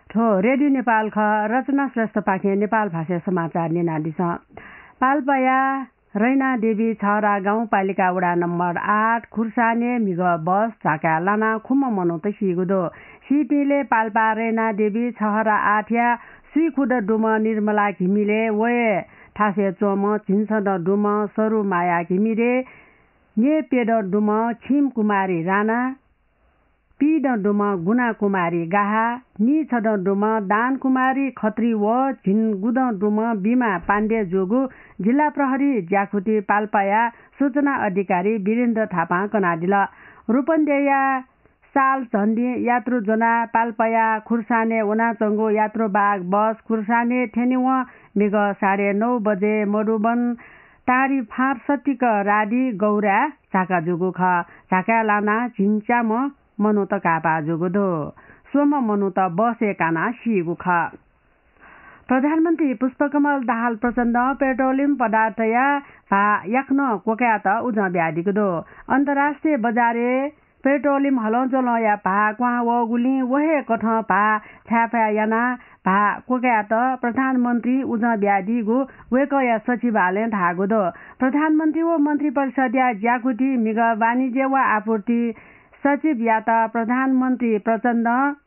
ठो रेडियो नेपाल ख रचना श्रेष्ठ पाखे नेपाल भाषा समाचार निनादी छ। पाल्पाया रैना देवी छहरा गाउँपालिका वडा नम्बर 8 खुर्साने मिग बस झाका लाना खुम मनोत सिगुदो सिटीले पाल्पा रैना देवी छहरा 8 या सुइखुद डुम निर्मला घिमिले वये ठासे चोम छिन्सद डुम सरु माया घिमिरे ने पेड डुम खिम कुमारी राणा पीड डुम गुना कुमारी गाहा नि छड डुम दान कुमारी खत्री व झिनगुद डुम बिमा पाण्डे जोगु जिल्ला प्रहरी ज्याखुटी पाल्पाया सूचना अधिकारी वीरेन्द्र थापा कनाडिल रूपन्देया साल झण्डी यात्रु जना पाल्पाया खुर्साने उनाचंगो यात्रु बाग बस खुर्साने ठेनिव मिग 9:30 बजे मडुबन टारी फार सटिक राडी गौरा झाका जोगु ख झाका लाना झिन्चाम मनुत कापा जोगुदो सोम मनुत बसे काना सिगु ख। प्रधानमन्त्री पुष्पकमल दाहाल प्रचण्ड पेट्रोलियम पदार्थ या भा याख्न कोक्यात उज ब्यादिगुदो अन्तर्राष्ट्रिय बजारे पेट्रोलियम हलौजल या भा क्वा वगुली वहे कठ भा छ्याफा याना भा कोक्यात प्रधानमन्त्री उज ब्यादिगु वेकया सचिवालय धागुदो प्रधानमन्त्री व मन्त्री परिषद या ज्याकुटी मिग वाणिज्य व आपूर्ति सचिव याता प्रधानमन्त्री प्रचण्ड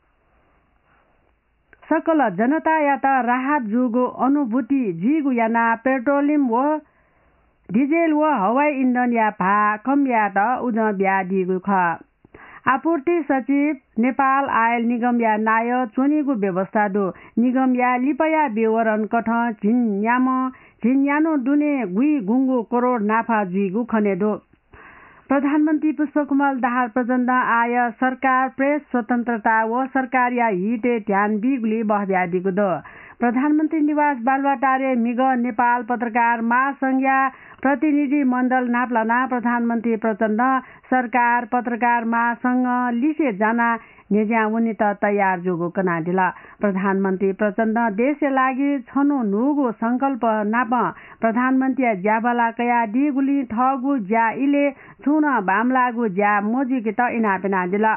सकल जनता याता राहत जुगो अनुभूति जिगु याना पेट्रोलियम व डिजेल व हवाई इन्धन या भा कम याता उज ब्यादिगु ख। आपूर्ति सचिव नेपाल आयल निगम या नाय चोनीगु व्यवस्था दो निगम या लिपया विवरण कठ झिन्यानो दुने गुई गुङ्गु करोड नाफा जुइगु खनेदो प्रधानमन्त्री पुष्पकमल दाहाल प्रचण्ड आय सरकार प्रेस स्वतन्त्रता व सरकार या हिटे ध्यान बिगुली बहब्यादिगु दो प्रधानमन्त्री निवास बालुवाटारे मिग नेपाल पत्रकार महासंघ या प्रतिनिधि मण्डल नाप्लाना प्रधानमन्त्री प्रचण्ड सरकार पत्रकार महासंघ लिसे जाना नेज्या उनी त तयार जोगो कनाडिला प्रधानमन्त्री प्रचण्ड देश लागि छनु नुगो संकल्प नाप प्रधानमन्त्री ज्याबला कया डिगुली ठगु ज्या इले छुन बामलागु ज्या मोजिके त इनापेना दिला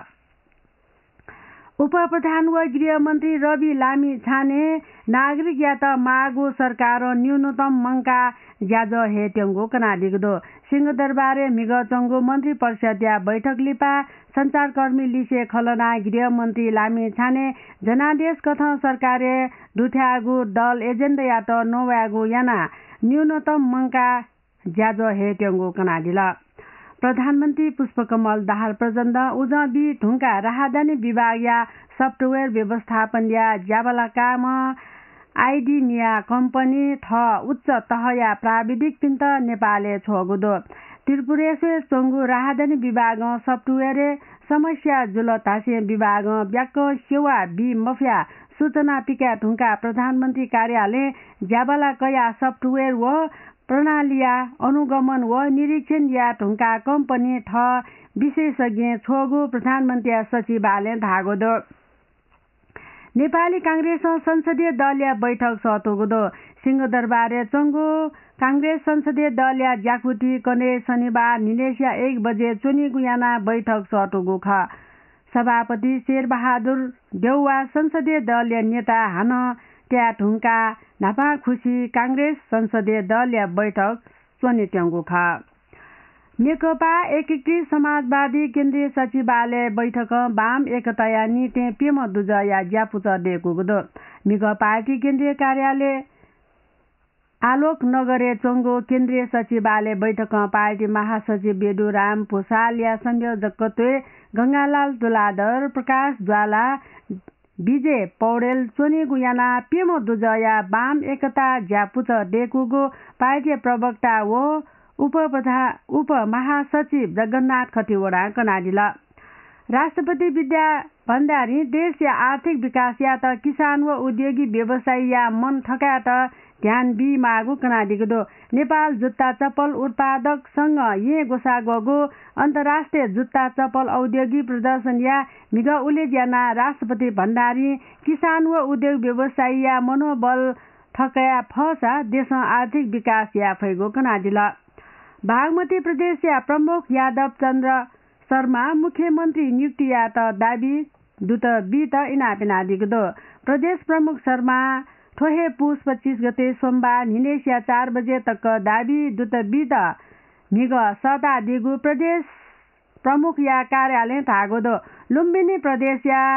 उप प्रधान व गृहमन्त्री रवि लामी छाने नागरिक या त मागु सरकार न्यूनतम मंका ज्याज हेट्यंगो कनाडिगदो सिंहदरबारे मिग चंगो मन्त्री परिषद या बैठक लिपा संचारकर्मी लिसे खलना गृहमन्त्री लामी छाने जनादेश कथ सरकारे दुथ्यागु दल एजेन्डा या त नोवागु याना न्यूनतम मंका ज्याज हेट्यंगो कनाडिला प्रधानमन्त्री पुष्पकमल दाहाल प्रचण्ड उजबी ढुङ्गा राहदानी विभाग या सफ्टवेयर व्यवस्थापन या ज्याबला काम आइडी मिया कम्पनी ठ उच्च तह या प्राविधिक पिन्त नेपाले छोगुदो त्रिपुरेश्वर चंगु राहदानी विभाग सफ्टवेयर समस्या जुल तासे विभाग ब्याक सेवा बी मफिया सूचना पिका ढुङ्गा प्रधानमन्त्री कार्यालय ज्याबला कया सफ्टवेयर व प्रणालिया अनुगमन व निरीक्षण या ढुङ्गा कम्पनी ठ विशेषज्ञ छोगु प्रधानमन्त्री सचिवालय धागोदो नेपाली कांग्रेस संसदीय दल या बैठक सतोगुदो सिंहदरबारे चंगु कांग्रेस संसदीय दल या ज्याकुटी कने शनिबार निलेसिया 1 बजे चुनी गुयाना बैठक सतोगु ख सभापति शेरबहादुर देउवा संसदीय दल या नेता हान त्या ढुङ्गा नापा खुसी कांग्रेस संसदीय दल या बैठक स्वनित्यंगु ख नेकपा एकीकृत समाजवादी केन्द्रीय सचिवालय बैठक वाम एकताया निटे पेम दुज या ज्यापुच डेकुगुदो मिग पार्टी केन्द्रीय कार्यालय आलोक नगरे चंगो केन्द्रीय सचिवालय बैठक पार्टी महासचिव बेडुराम भूषाल या संयोजकत्वे गंगालाल दुलाधर प्रकाश ज्वाला विजय पौडेल चोनी गुयाना पेम दुज या वाम एकता ज्यापुच डेकुगो पार्टी प्रवक्ता व उप महासचिव जगन्नाथ खतिवडा कनाडिला राष्ट्रपति विद्या भण्डारी देश या आर्थिक विकास या त किसान व उद्योगी व्यवसायी या मन ठका त ध्यान बी मागु कनाडिगदो नेपाल जुत्ता चप्पल उत्पादक संघ ये गोसागो अन्तर्राष्ट्रिय जुत्ता चप्पल औद्योगिक प्रदर्शन या मिग उलेज्याना राष्ट्रपति भण्डारी किसान व उद्योग व्यवसायी या मनोबल ठकया फसा देश आर्थिक विकास या फैगो कनाडिला बागमती प्रदेश या प्रमुख यादव चन्द्र शर्मा मुख्यमन्त्री नियुक्ति या त दाबी दूत बीत इनापेनादिगदो प्रदेश प्रमुख शर्मा ठोहे पुस 25 गते सोमबार निनेसिया 4 बजे तक दाबी दुतबीत मिग सता दिगु प्रदेश प्रमुख या कार्यालय थागोदो लुम्बिनी प्रदेश या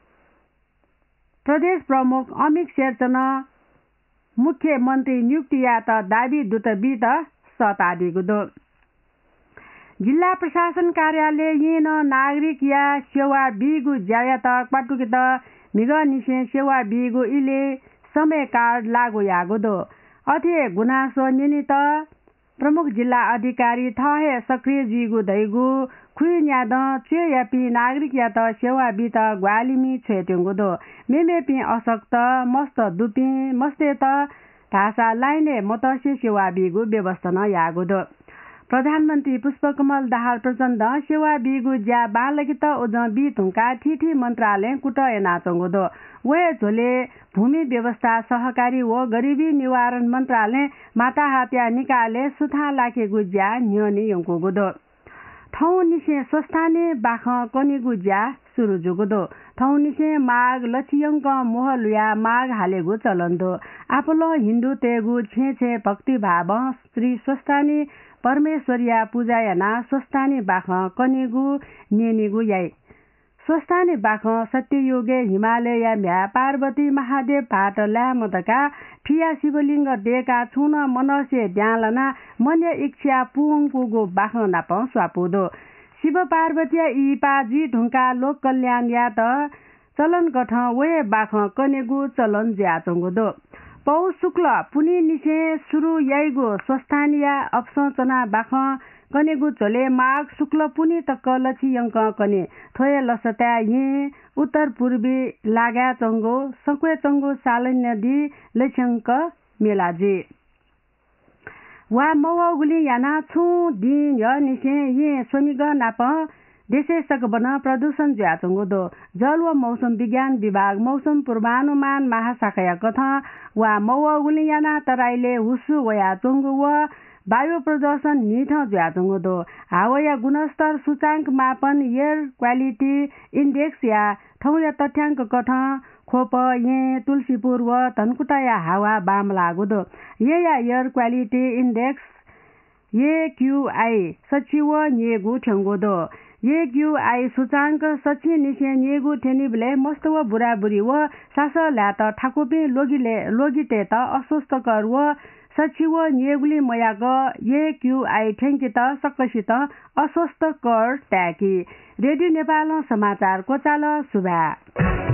प्रदेश प्रमुख अमित शेरचन मुख्यमन्त्री नियुक्ति या त दाबी दुतबीत सता दिगुदो जिल्ला प्रशासन कार्यालय येन नागरिक या सेवा बिगु ज्यायात पाटुकित मिग निसे सेवा बिगु इले समय कार्ड लागू यागोदो अथे गुनासो निनित प्रमुख जिल्ला अधिकारी थहे सक्रिय जिगु दैगु खुइन्याद चेयापी नागरिक या त सेवा बित ग्वालिमी छेट्युगुदो मेमेपी असक्त मस्त दुपी मस्तेत ढासा लाइने मतस्य सेवा बिगु व्यवस्था न यागुदो प्रधानमन्त्री पुष्पकमल दाहाल प्रचण्ड सेवा बिगु ज्या बालगित ओज बिथुङका ठिठी मन्त्रालय कुट एनाचंगुदो वे झोले भूमि व्यवस्था सहकारी व गरिबी निवारण मन्त्रालय माता हात्या निकाले सुथा लाखेगु ज्या न्यनी यंकुगुदो ठौ निसे स्वस्थाने बाख कनिगु ज्या सुरु जुगुदो ठौ निसे माग लछियंक मोहलुया माग हालेगु चलन्दो आफलो हिन्दू तेगु छे भक्ति भाव श्री स्वस्थानी परमेश्वरिया पूजायना स्वस्थानी बाख कनिगु नेनिगु याई स्वस्थानी बाख सत्ययोगे हिमालय म्या पार्वती महादेव भाट ल्यामतका फिया शिवलिङ्ग डेका छुन मनसे ड्यालना मन्य इच्छा पुङपुगो बाख नाप स्वापुदो शिव पार्वतीया इपा जी ढुङ्का लोक कल्याण या त चलन गठ वे बाख कनेगु चलन ज्याचंगुदो पौ शुक्ल पुनि निसे सुरु याइगो स्वस्थानिया अपसचना बाख कनेगु चले माघ शुक्ल पुनि तक लछि यंक कने थोय लसता ये उत्तर पूर्वी लागा चंगो संक्वे चंगो सालन्य दि लछंक मेलाजे वा मौगुली याना छु दिन य निसे ये सोनिग नाप देशे सकबन प्रदूषण ज्याचंगुदो जल व मौसम विज्ञान विभाग मौसम पूर्वानुमान महाशाखा कथा वा मौगुली याना तराइले हुसु वया चंगु व वायु प्रदूषण निठ ज्याचंगुदो हावाया गुणस्तर सूचांक मापन एयर क्वालिटी इंडेक्स या ठौया तथ्याङ्क कथा खोप ये तुलसीपुर व धनकुटाया हावा बाम लागुदो ये या एयर क्वालिटी इंडेक्स ये क्यूआई सचिव नेगु ठेंगुदो ये क्यूआई सूचांक सची निसे नेगु ठेनिबले मस्त व बुराबुरी व सास ल्यात ठाकुपी लोगिते त अस्वस्थ कर व सचिव नेगुली मयाग ये क्यूआई ठेंकित सक्कसित अस्वस्थ कर ट्याकी रेडियो नेपाल समाचार कोचाल सुबा